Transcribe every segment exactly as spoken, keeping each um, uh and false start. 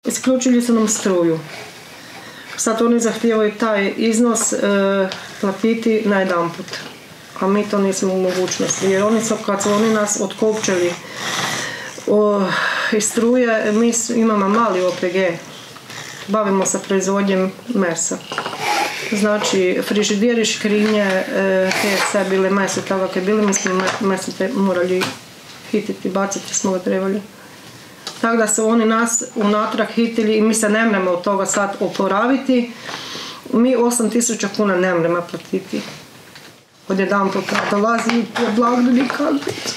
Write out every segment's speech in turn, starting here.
isključili su nam struju. Sad oni zahtijevaju taj iznos e, platiti na jedan put, a mi to nismo u mogućnosti, jer oni su, kad su oni nas otkopčali o, iz struje, mi imamo mali O P G, bavimo se proizvodnjem mesa. Znači, frižideri, škrinje, e, te sve bile meso, tako kak je bili, mi smo meso morali hititi, baciti smo ga trebali. Tako da su oni nas unatrag hitili i mi se ne mremo od toga sad oporaviti. Mi osam tisuća kuna ne mremo platiti. Od jedan puta dolazi po blagdani Kadricu.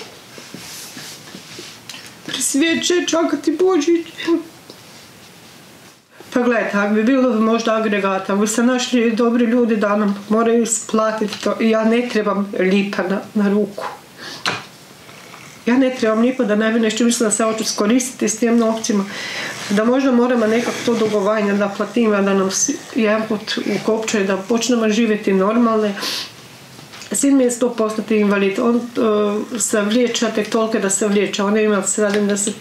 Prisvijeće, čakati Božić. Pa gledajte, ako bi bilo možda agregata, bi se našli dobri ljudi da nam moraju isplatiti to. I ja ne trebam lipa na, na ruku. Ja ne trebam lipa da ne bi nešto mislila da se hoću skoristiti s tim novcima. Da možda moramo nekako to dugovanje da platimo, da nam jedan put ukopčaju, da počnemo živjeti normalne. Sin mi je sto posto invalid. On uh, se vliječa tek toliko da se vliječa. On je imao sedamdeset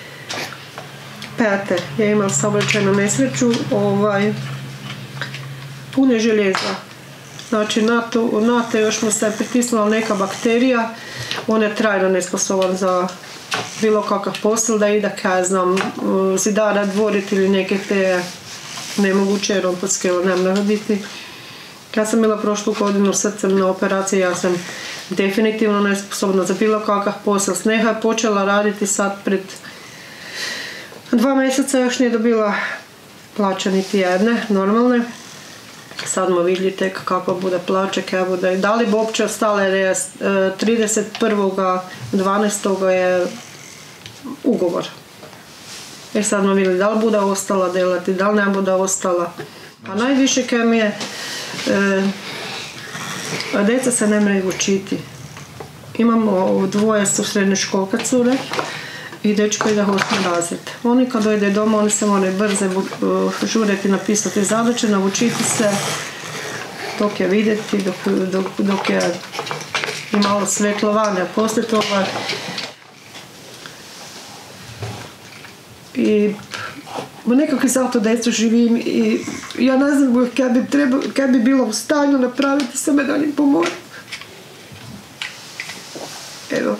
pet. Je imao saobraćajnu nesreću. Ovaj, pune željeza. Znači, na to, na to još mu se pritisnula neka bakterija. On je trajno nesposoban za bilo kakav posao, da ide, kaj znam, zidara dvoriti ili neke te nemoguće, jer on pod skelo ne može biti. Ja sam bila prošlu godinu srcem na operaciji, ja sam definitivno nesposobna za bilo kakav posao. Sneha je počela raditi sad pred dva mjeseca, još nije dobila plaća niti jedne, normalne. Sad smo vidjeli tek kakva bude plaća, kaj bude. Da li bi uopće ostala, jer je trideset prvog dvanaestog je ugovor. Jer sad smo vidjeli da li bude ostala delati, da li ne bude ostala. A najviše kaj mi je, e, djeca se ne mreju učiti. Imamo dvoje su srednjoškolka cure i dečko ide osmi razred. Oni kad dojde doma, oni se moraju brzo žureti, napisati zadaće, naučiti se dok je vidjeti, dok, dok, dok je imalo svetlovanja. Poslije toga i nekako zato djecu živim i ja ne znam kaj bi, treba, kaj bi bilo u stanju napraviti same da im pomoći. Evo.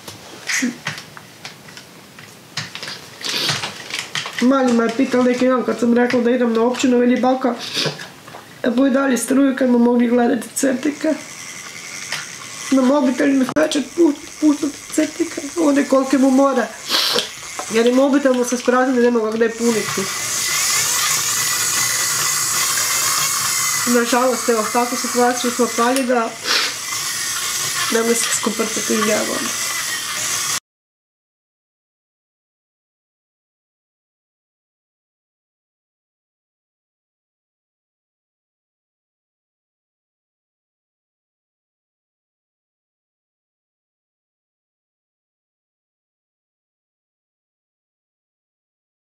Mali me je pitao neki dan kad sam rekla da idem na općinu, veli baka, boj dalje struju kad mu mogli gledati crtike. Na mobitel mi večer puštati crtike, one kolike mu mora. Jer i mobitel mu se spraznili, nema ga gdje puniti. Nažalost, evo, takvu situaciju smo pali da ne mi se skuprtati i ljevamo.